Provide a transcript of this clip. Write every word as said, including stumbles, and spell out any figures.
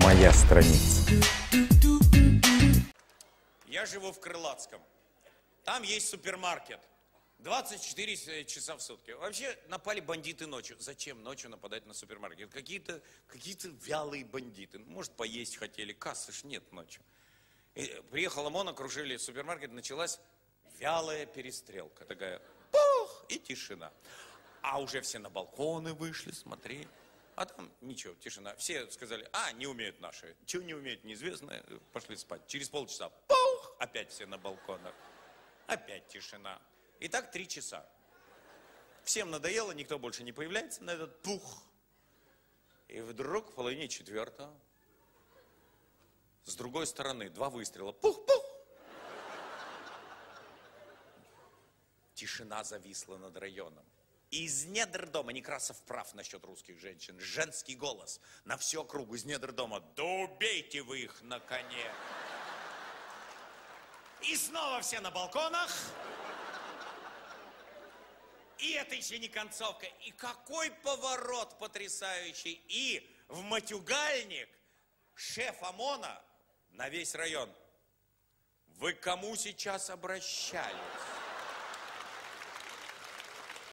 моя страница. Я живу в Крылатском. Там есть супермаркет. двадцать четыре часа в сутки. Вообще напали бандиты ночью. Зачем ночью нападать на супермаркет? Какие-то какие-то вялые бандиты. Может, поесть хотели. Кассы ж нет ночью. И приехал ОМОН, окружили супермаркет. Началась вялая перестрелка. Такая пух, и тишина. А уже все на балконы вышли смотреть. А там ничего, тишина. Все сказали, а, не умеют наши. Чего не умеют, неизвестно. Пошли спать. Через полчаса, пух, опять все на балконах. Опять тишина. И так три часа. Всем надоело, никто больше не появляется на этот пух. И вдруг в половине четвертого с другой стороны два выстрела. Пух-пух. Тишина зависла над районом. Из недр дома, Некрасов прав насчет русских женщин, женский голос на всю округу из недр дома. Да убейте вы их на коне. И снова все на балконах. И это еще не концовка. И какой поворот потрясающий. И в матюгальник шеф ОМОНа на весь район. Вы к кому сейчас обращались?